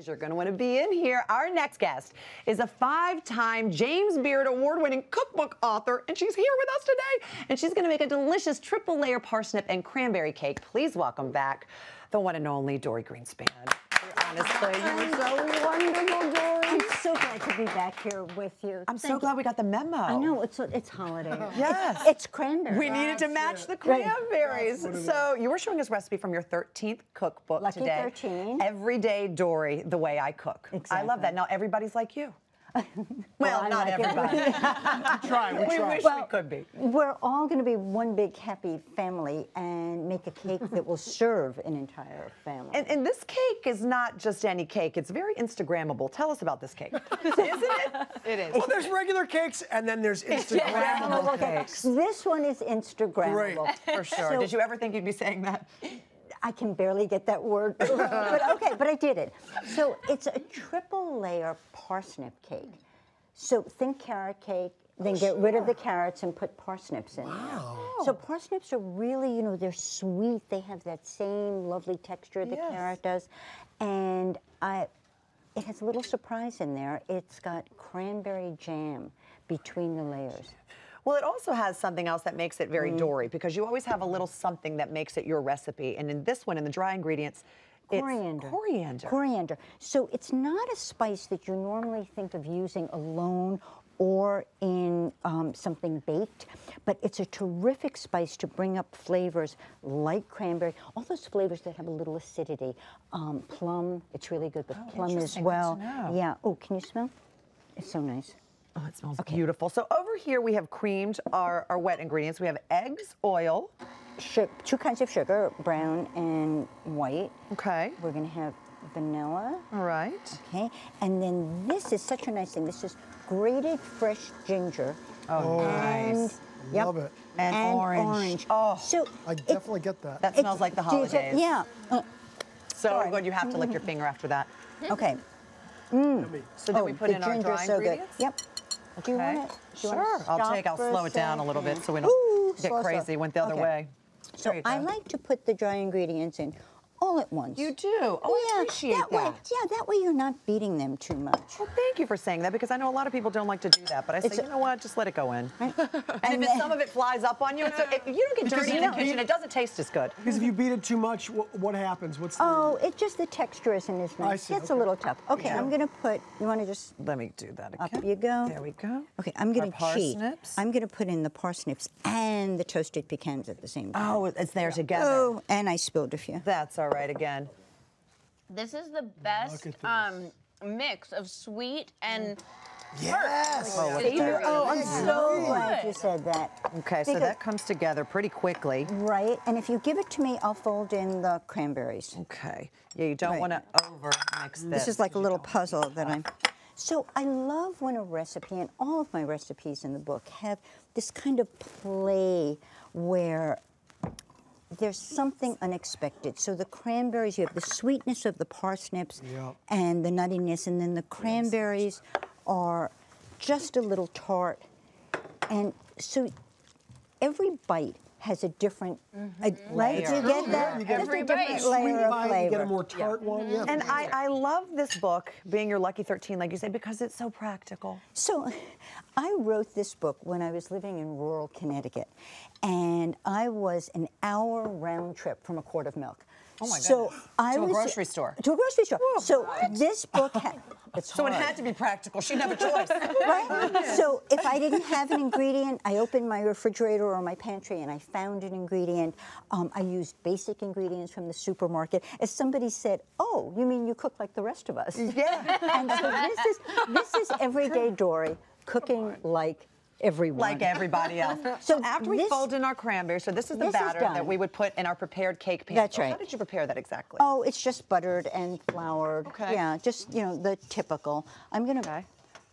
Because you're going to want to be in here. Our next guest is a 5-time James Beard award-winning cookbook author, and she's here with us today. And she's going to make a delicious triple-layer parsnip and cranberry cake. Please welcome back the one and only Dorie Greenspan. Honestly, you were so wonderful, Dorie. I'm so glad to be back here with you. I'm so glad we got the memo. I know, it's holiday. Yes. It's cranberry. We needed to match the cranberries. So you were showing us a recipe from your 13th cookbook Lucky today. 13. Everyday Dorie, the way I cook. Exactly. I love that. Now everybody's like you. Well, not like everybody. We try. We wish we could be. We're all going to be one big happy family and make a cake that will serve an entire family. And this cake is not just any cake. It's very Instagrammable. Tell us about this cake. Isn't it? It is. Well, there's regular cakes, and then there's Instagrammable cakes. This one is Instagrammable. Great. For sure. So- Did you ever think you'd be saying that? I can barely get that word, but okay, but I did it. So it's a triple layer parsnip cake. So think carrot cake, then get rid of the carrots and put parsnips in there. So parsnips are really, you know, they're sweet. They have that same lovely texture the carrot does. And it has a little surprise in there. It's got cranberry jam between the layers. Well, it also has something else that makes it very Dorie, because you always have a little something that makes it your recipe. And in this one, in the dry ingredients, Coriander. it's coriander. Coriander. So it's not a spice that you normally think of using alone or in something baked, but it's a terrific spice to bring up flavors like cranberry, all those flavors that have a little acidity. Plum, it's really good with plum as interesting. well. Good to know. Yeah. Oh, can you smell? It's so nice. Oh, it smells beautiful. So over here we have creamed our wet ingredients. We have eggs, oil. Two kinds of sugar, brown and white. Okay. We're going to have vanilla. All right. Okay, and then this is such a nice thing. This is grated fresh ginger. Oh, nice. Love it. And orange. Oh, so I definitely get that. That smells like the holidays. Yeah. So good. You have to lick your finger after that. Okay. So then we put the in our ginger's dry so ingredients? good. Yep. Do you Okay. want it? Sure. I'll slow it down a little bit so we don't Ooh, get slow. crazy. Went the other Okay. way. So There you I go. like to put the dry ingredients in all at once. You do? Oh, I appreciate that. Way, yeah, that way you're not beating them too much. Well, thank you for saying that, because I know a lot of people don't like to do that, but I say, you know what, just let it go in. Right? And if some of it flies up on you, so if you don't get dirty in the kitchen, it doesn't taste as good. Because if you beat it too much, what happens? What's the... Oh, it just, the texture isn't as nice. I see, It's a okay. little tough. Okay, I'm going to put, you want to just... Let me do that again. Up you go. There we go. Okay, I'm going Our to cheat. parsnips. I'm going to put in the parsnips and the toasted pecans at the same time. Oh, it's there together. Oh, and I spilled a few. That's all right again. This is the best Look at mix of sweet and Yes! Oh, look at that. Oh, I'm so glad you said that. Okay, so Because- that comes together pretty quickly. Right, and if you give it to me, I'll fold in the cranberries. Okay. Yeah, you don't Right. want to over mix this. This is like a little puzzle that I'm... So I love when a recipe, and all of my recipes in the book, have this kind of play where there's something unexpected. So the cranberries, you have the sweetness of the parsnips Yep. and the nuttiness, and then the cranberries are just a little tart. And so every bite has a different, right? Do you get that? You get Just every a bite. different Sweet layer of bite, flavor. you get a more tart one. Yeah. And I love this book, being your lucky 13, like you say, because it's so practical. So I wrote this book when I was living in rural Connecticut, and I was an hour round trip from a quart of milk. Oh my So goodness. I To a was grocery store. To a grocery store. So this book it's So it hard. had to be practical. She didn't have a choice. Right? So if I didn't have an ingredient, I opened my refrigerator or my pantry and I found an ingredient. I used basic ingredients from the supermarket. As somebody said, oh, you mean you cook like the rest of us? Yeah. And so this is everyday Dorie, cooking like everyone. Like everybody else. So So after we this- fold in our cranberries, so this is the This is batter done. that we would put in our prepared cake pan. That's So right. How did you prepare that exactly? Oh, it's just buttered and floured. Okay. Yeah, just, you know, the typical. I'm going to... Okay.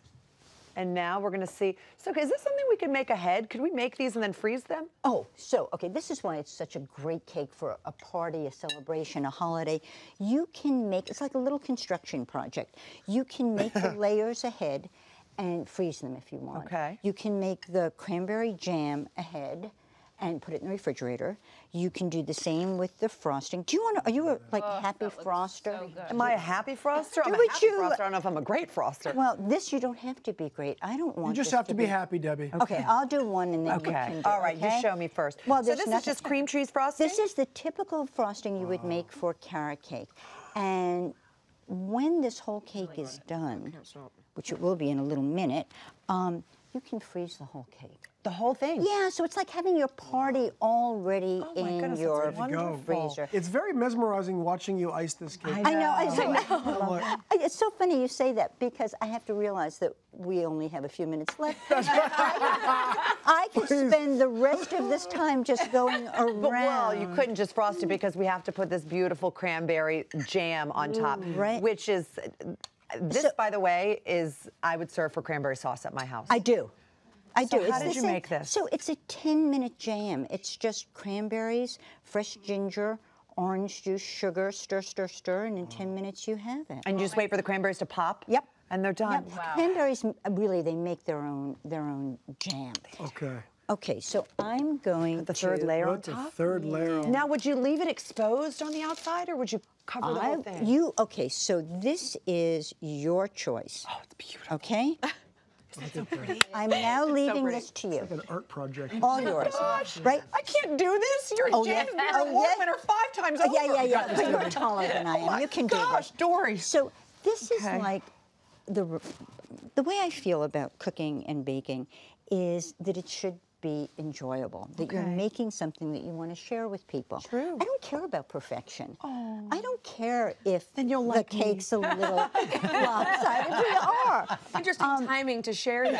And now we're going to see. So is this something we could make ahead? Could we make these and then freeze them? Oh, so, okay, this is why it's such a great cake for a party, a celebration, a holiday. You can make, it's like a little construction project. You can make the layers ahead and freeze them if you want. Okay. You can make the cranberry jam ahead and put it in the refrigerator. You can do the same with the frosting. Do you want to, are you a happy froster? so good. Am I a happy froster? I'm a would happy you- froster. I don't know if I'm a great froster. Well, this you don't have to be great. I don't want You just this have to be happy, Debbie. Okay, I'll do one and then you Okay. can do All right, okay? you show me first. Well, so there's this is nothing- just cream cheese frosting? This is the typical frosting you would make for carrot cake. And when this whole cake is done, which it will be in a little minute, you can freeze the whole cake. the whole thing. Yeah, so it's like having your party already Oh my in goodness, your that's wonderful. freezer. It's very mesmerizing watching you ice this cake. I know. Look. It's so funny you say that because I have to realize that we only have a few minutes left. I could spend the rest of this time just going around. But, well, you couldn't just frost it because we have to put this beautiful cranberry jam on top, Right. which is, this, So- by the way, is, I would serve for cranberry sauce at my house. I do. I So do. how It's did the you same- make this? So it's a 10-minute jam. It's just cranberries, fresh ginger, orange juice, sugar, stir, stir, stir, and in 10 minutes you have it. And you just wait for the cranberries to pop? Yep. And they're done. Yep. Cranberries, really, they make their own jam. Okay. Okay, so I'm going The to... third layer on Put the top? third layer on. Now, would you leave it exposed on the outside, or would you cover the whole thing? Okay, so this is your choice. Oh, it's beautiful. Okay? I'm now leaving this to you. Like an art project. All yours. Right? I can't do this. You're Oh, a James yeah. Beard Oh, Award yeah. winner 5 times over. Yeah, yeah, yeah. But you're taller than I am. my You can do gosh, this. Dory. So this is Okay. like the way I feel about cooking and baking is that it should be enjoyable. That you're Okay. making something that you want to share with people. True. I don't care about perfection. I don't care if Then you'll the like me. cake's a little lopsided. We are. Interesting timing to share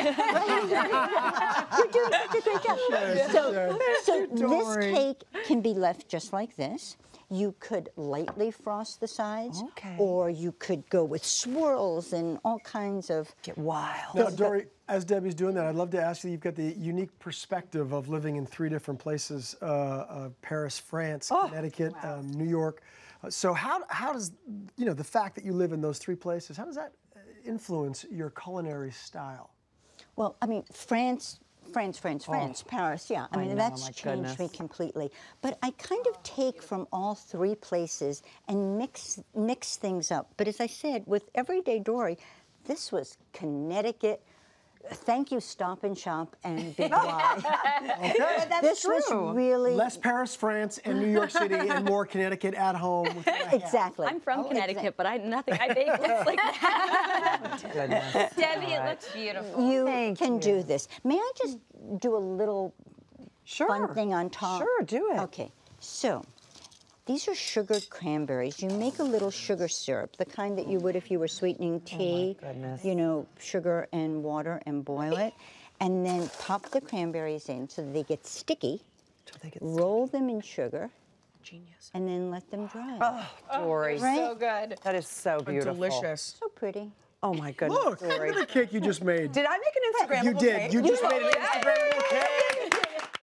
that. You're doing such a great job. So this Dory. cake can be left just like this. You could lightly frost the sides, Okay. or you could go with swirls and all kinds of. Get wild. Now, Dory, as Debbie's doing that, I'd love to ask you, you've got the unique perspective of living in 3 different places, Paris, France, Connecticut, New York. So how does, the fact that you live in those 3 places, how does that influence your culinary style? Well, I mean, France, Paris, yeah. I mean, know, that's my changed me goodness. completely. But I kind of take from all 3 places and mix things up. But as I said, with Everyday Dory, this was Connecticut. Thank you, Stop and Shop and Big Y. Okay. This true. was really Less Paris, France, and New York City, and more Connecticut at home. With what I have. exactly. I'm from Connecticut, but I bake looks like that. Goodness. Debbie, it looks beautiful. You Thank can you. do this. May I just do a little Sure. fun thing on top? Sure, do it. Okay, so these are sugared cranberries. You make a little sugar syrup, the kind that you would if you were sweetening tea. goodness. You know, sugar and water and boil it. And then pop the cranberries in so that they get sticky. Till they get Roll them in sugar. Genius. And then let them dry. Dory. Right? So good. That is so beautiful. Delicious. So pretty. Oh my goodness, Look, Dory. look at the cake you just made. Did I make an Instagram? You did. You just made an Instagrammable cake.